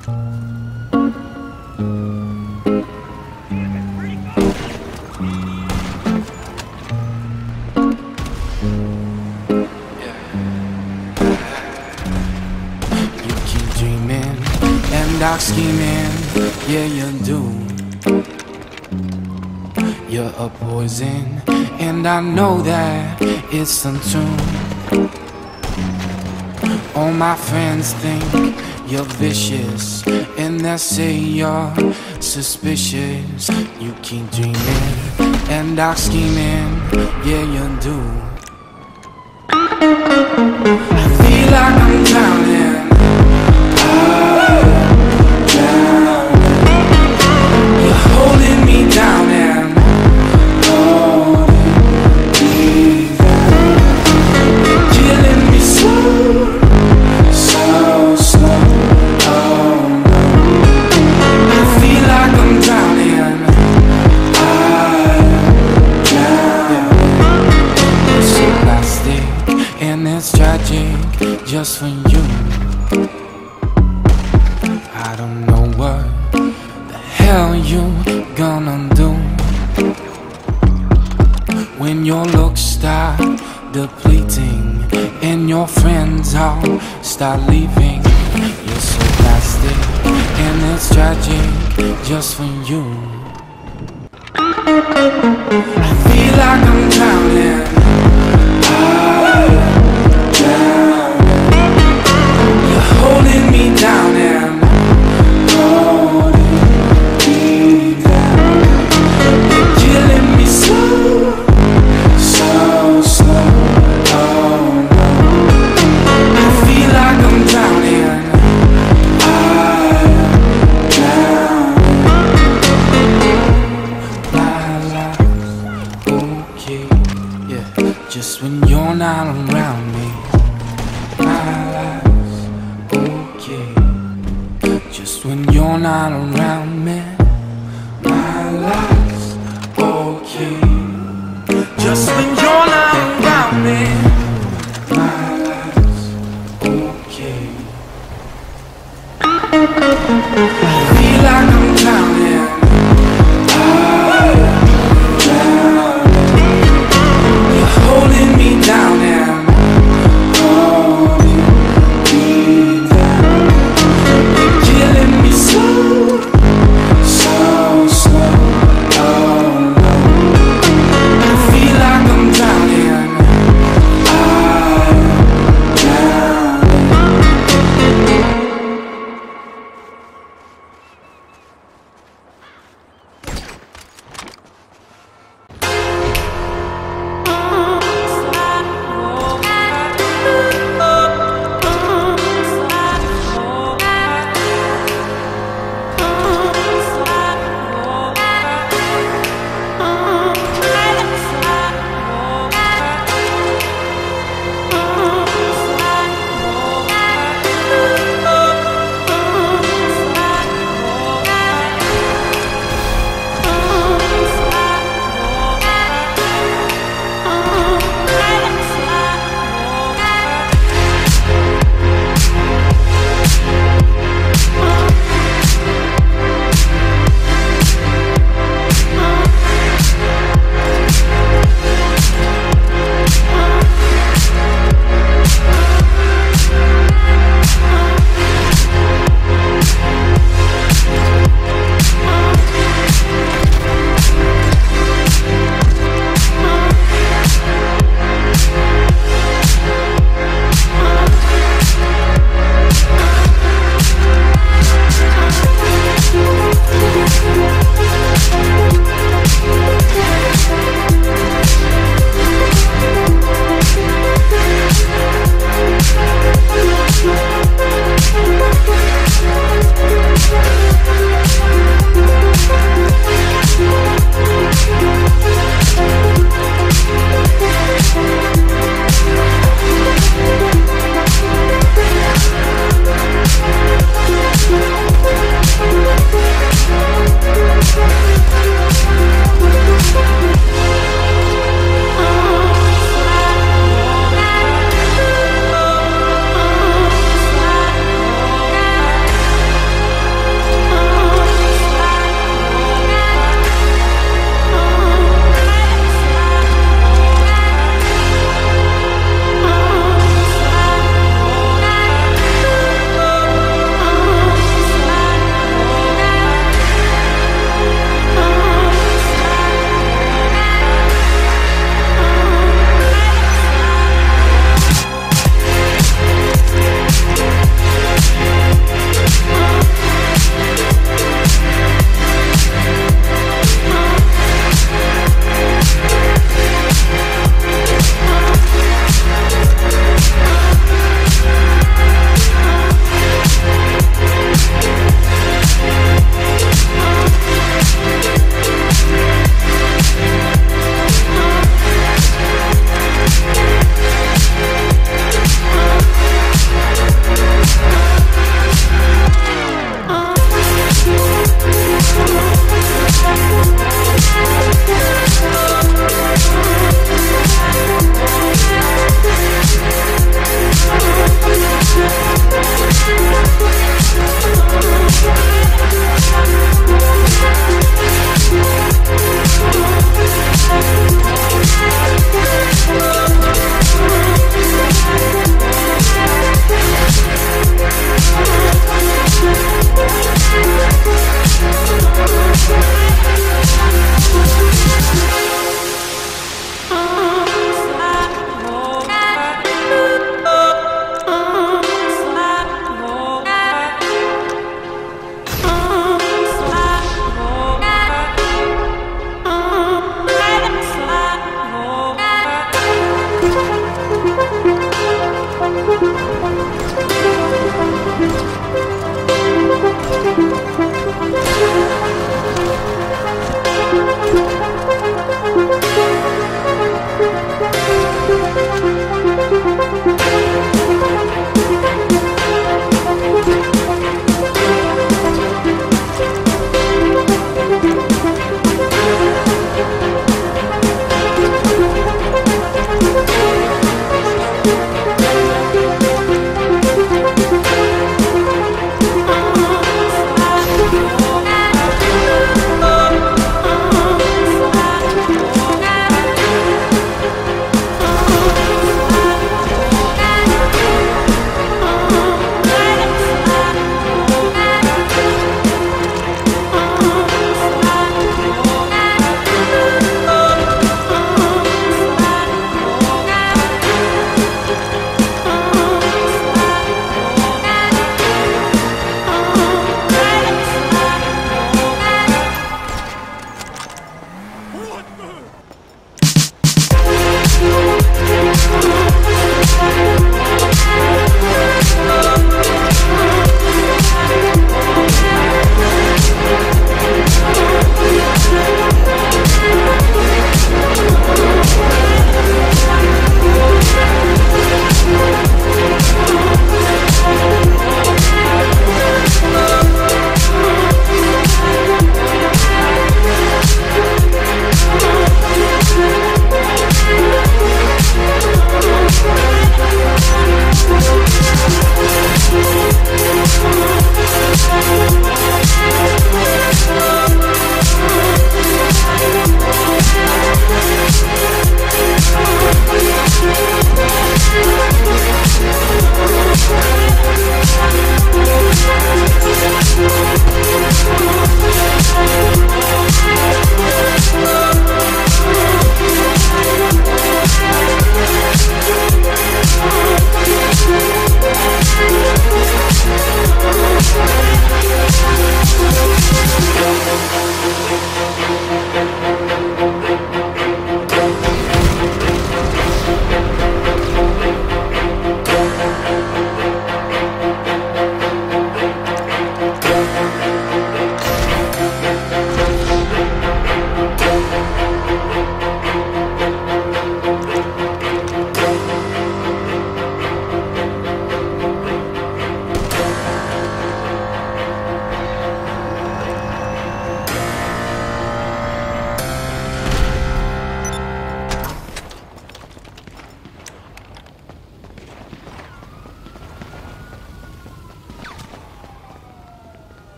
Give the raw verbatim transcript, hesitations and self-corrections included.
Dark scheming, yeah you do. You're a poison, and I know that it's untuned. All my friends think you're vicious, and they say you're suspicious. You keep dreaming and dark scheming, yeah you do. I feel like I'm drowning. It's tragic just for you. I don't know what the hell you gonna do when your looks start depleting and your friends all start leaving. You're so plastic, and it's tragic just for you. I feel like I'm drowning. Holding me down and holding me down. You're killing me slow, so slow. Oh no, I feel like I'm drowning. I'm drowning. My life's okay, yeah, just when you're not around me. My life just when you're not around me. My life's okay. Just when you're not around me.